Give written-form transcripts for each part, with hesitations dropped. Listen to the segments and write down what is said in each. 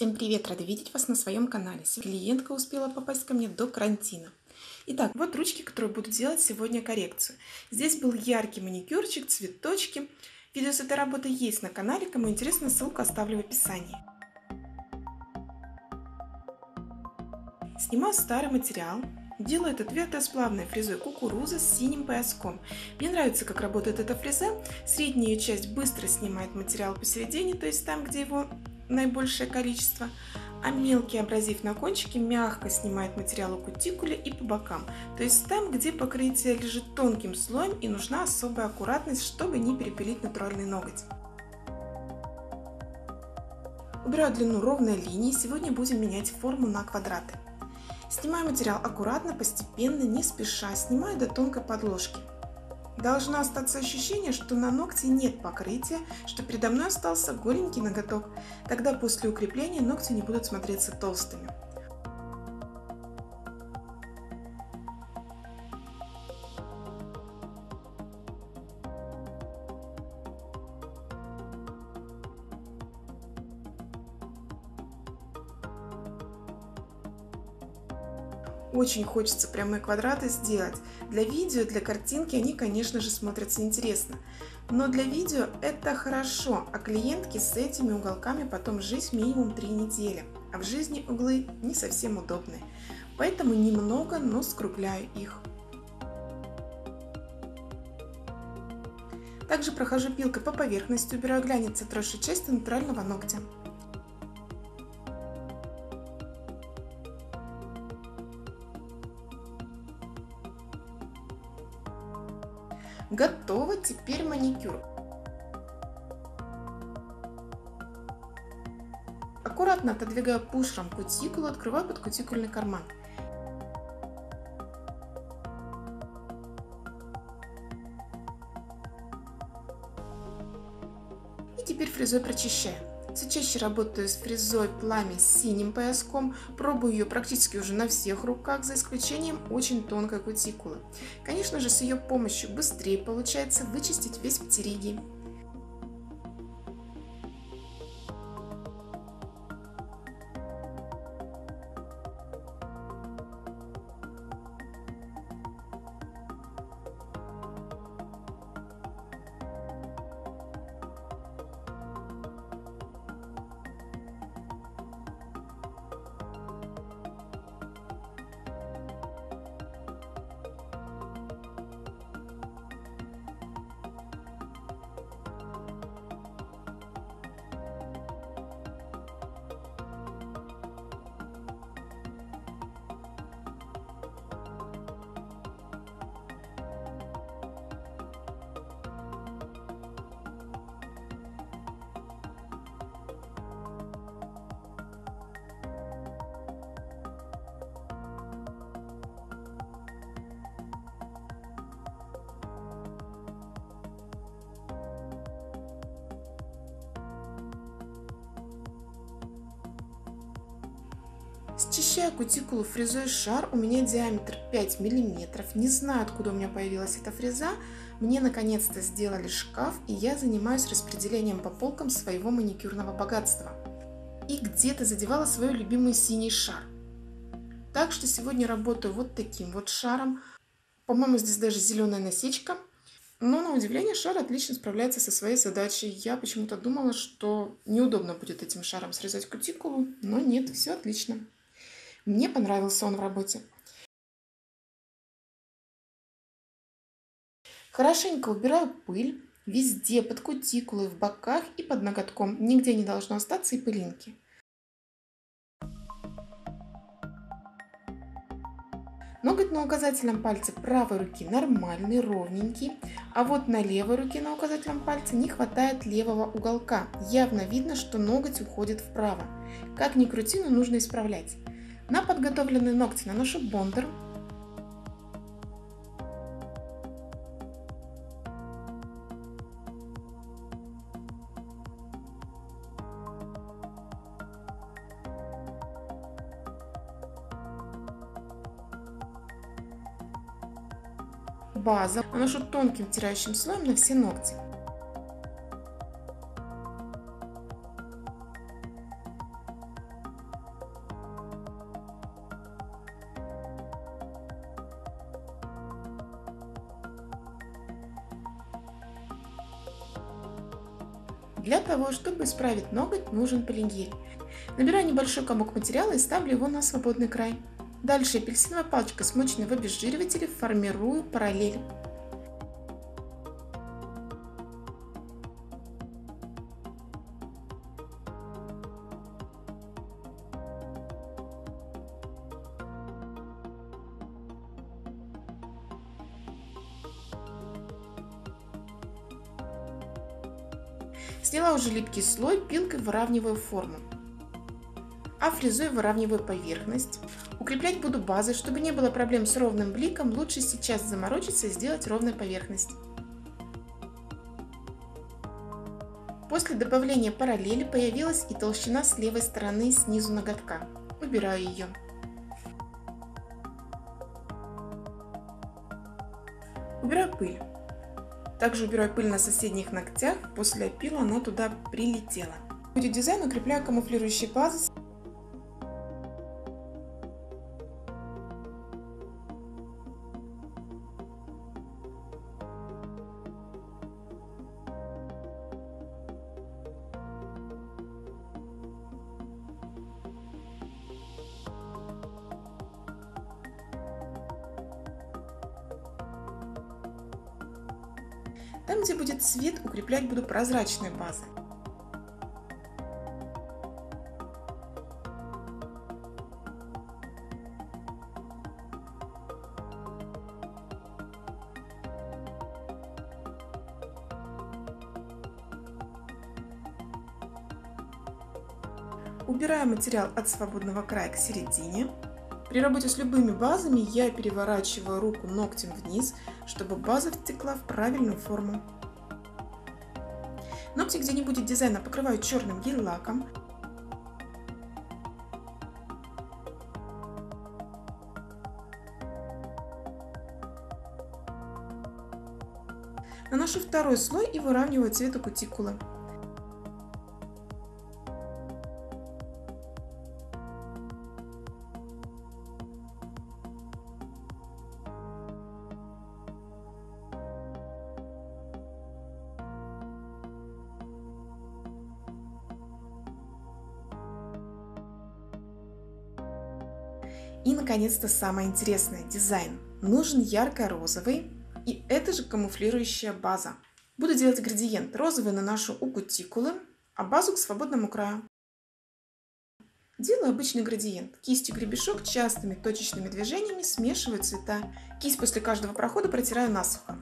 Всем привет! Рада видеть вас на своем канале. Клиентка успела попасть ко мне до карантина. Итак, вот ручки, которые буду делать сегодня коррекцию. Здесь был яркий маникюрчик, цветочки. Видео с этой работы есть на канале. Кому интересно, ссылку оставлю в описании. Снимаю старый материал. Делаю это твердосплавной фрезой кукуруза с синим пояском. Мне нравится, как работает эта фреза. Средняя ее часть быстро снимает материал посередине, то есть там, где его наибольшее количество, а мелкий абразив на кончике мягко снимает материал у кутикулы и по бокам, то есть там, где покрытие лежит тонким слоем и нужна особая аккуратность, чтобы не перепилить натуральный ноготь. Убираю длину ровной линии, сегодня будем менять форму на квадраты. Снимаю материал аккуратно, постепенно, не спеша, снимаю до тонкой подложки. Должно остаться ощущение, что на ногте нет покрытия, что передо мной остался голенький ноготок. Тогда после укрепления ногти не будут смотреться толстыми. Очень хочется прямые квадраты сделать. Для видео, для картинки они, конечно же, смотрятся интересно. Но для видео это хорошо, а клиентке с этими уголками потом жить минимум 3 недели. А в жизни углы не совсем удобные. Поэтому немного, но скругляю их. Также прохожу пилкой по поверхности, убираю глянец отросшей части натурального ногтя. Готово, теперь маникюр. Аккуратно отодвигаю пушером кутикулу, открываю подкутикульный карман. И теперь фрезой прочищаю. Все чаще работаю с фрезой пламя с синим пояском, пробую ее практически уже на всех руках, за исключением очень тонкой кутикулы. Конечно же, с ее помощью быстрее получается вычистить весь птеригий. Счищаю кутикулу фрезой шар, у меня диаметр 5 мм. Не знаю, откуда у меня появилась эта фреза. Мне наконец-то сделали шкаф, и я занимаюсь распределением по полкам своего маникюрного богатства. И где-то задевала свой любимый синий шар. Так что сегодня работаю вот таким вот шаром. По-моему, здесь даже зеленая насечка. Но на удивление шар отлично справляется со своей задачей. Я почему-то думала, что неудобно будет этим шаром срезать кутикулу, но нет, все отлично. Мне понравился он в работе. Хорошенько убираю пыль везде, под кутикулой, в боках и под ноготком. Нигде не должно остаться и пылинки. Ноготь на указательном пальце правой руки нормальный, ровненький, а вот на левой руке на указательном пальце не хватает левого уголка. Явно видно, что ноготь уходит вправо. Как ни крути, но нужно исправлять. На подготовленные ногти наношу бондер. База наношу тонким втирающим слоем на все ногти. Для того, чтобы исправить ноготь, нужен полигель. Набираю небольшой комок материала и ставлю его на свободный край. Дальше апельсиновая палочка, смоченная в обезжиривателе, формирую параллель. Сняла уже липкий слой, пилкой выравниваю форму. А фрезой выравниваю поверхность. Укреплять буду базой, чтобы не было проблем с ровным бликом, лучше сейчас заморочиться и сделать ровную поверхность. После добавления параллели появилась и толщина с левой стороны снизу ноготка. Убираю ее. Убираю пыль. Также убираю пыль на соседних ногтях, после опила она туда прилетела. Будет дизайн, укрепляю камуфлирующей базой. Там, где будет цвет, укреплять буду прозрачной базой. Убираю материал от свободного края к середине. При работе с любыми базами я переворачиваю руку ногтем вниз, чтобы база втекла в правильную форму. Ногти, где не будет дизайна, покрываю черным гель-лаком. Наношу второй слой и выравниваю цвет у кутикулы. И, наконец-то, самое интересное – дизайн. Нужен ярко-розовый, и это же камуфлирующая база. Буду делать градиент. Розовый наношу у кутикулы, а базу к свободному краю. Делаю обычный градиент. Кистью гребешок частыми точечными движениями смешиваю цвета. Кисть после каждого прохода протираю насухо.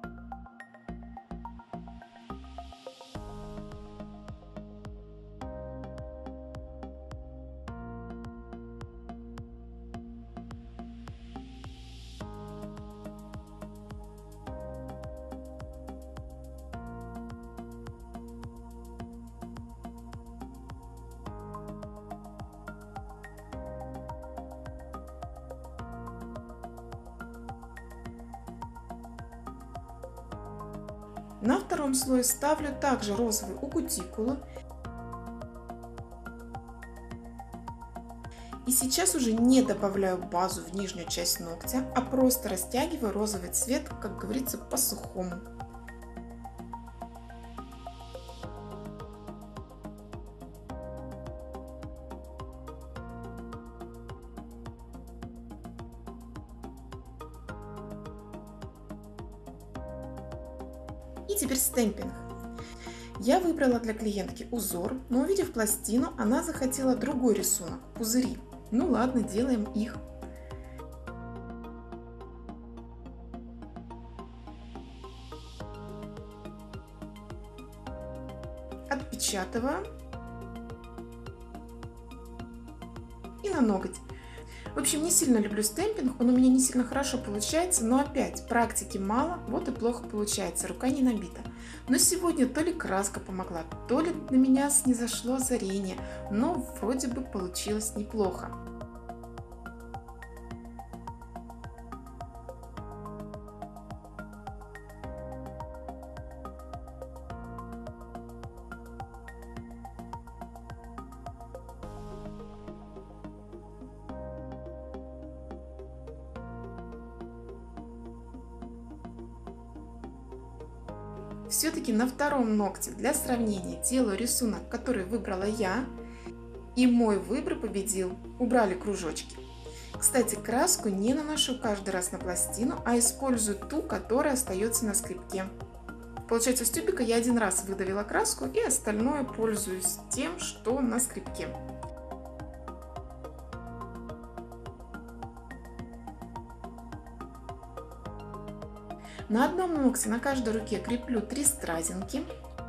На втором слое ставлю также розовый у кутикулы. И сейчас уже не добавляю базу в нижнюю часть ногтя, а просто растягиваю розовый цвет, как говорится, по-сухому. И теперь стемпинг. Я выбрала для клиентки узор, но увидев пластину, она захотела другой рисунок – пузыри. Ну ладно, делаем их. Отпечатываю и на ноготь. В общем, не сильно люблю стемпинг, он у меня не сильно хорошо получается, но опять практики мало, вот и плохо получается, рука не набита. Но сегодня то ли краска помогла, то ли на меня снизошло озарение, но вроде бы получилось неплохо. Все-таки на втором ногте для сравнения делаю рисунок, который выбрала я. И мой выбор победил. Убрали кружочки. Кстати, краску не наношу каждый раз на пластину, а использую ту, которая остается на скребке. Получается, с тюбика я один раз выдавила краску и остальное пользуюсь тем, что на скребке. На одном ногте на каждой руке креплю 3 стразинки.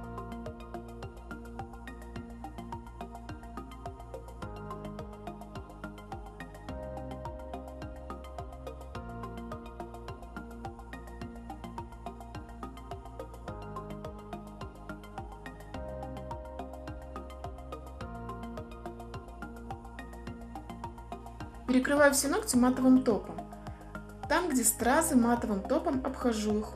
Перекрываю все ногти матовым топом. Там, где стразы, матовым топом обхожу их.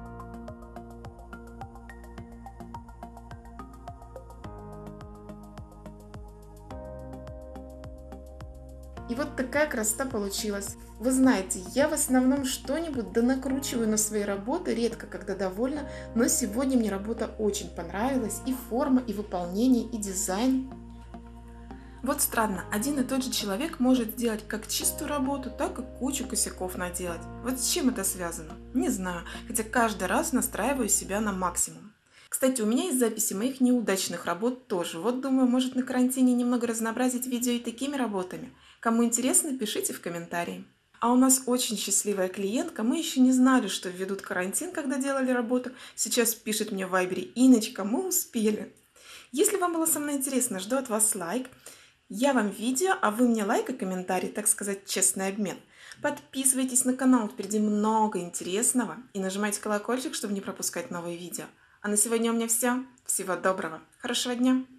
И вот такая красота получилась. Вы знаете, я в основном что-нибудь донакручиваю на свои работы, редко когда довольна, но сегодня мне работа очень понравилась, и форма, и выполнение, и дизайн. Вот странно, один и тот же человек может сделать как чистую работу, так и кучу косяков наделать. Вот с чем это связано? Не знаю, хотя каждый раз настраиваю себя на максимум. Кстати, у меня есть записи моих неудачных работ тоже. Вот думаю, может на карантине немного разнообразить видео и такими работами. Кому интересно, пишите в комментарии. А у нас очень счастливая клиентка. Мы еще не знали, что введут карантин, когда делали работу. Сейчас пишет мне в Вайбере: Инночка, мы успели. Если вам было со мной интересно, жду от вас лайк. Я вам видео, а вы мне лайк и комментарий, так сказать, честный обмен. Подписывайтесь на канал, впереди много интересного. И нажимайте колокольчик, чтобы не пропускать новые видео. А на сегодня у меня все. Всего доброго. Хорошего дня.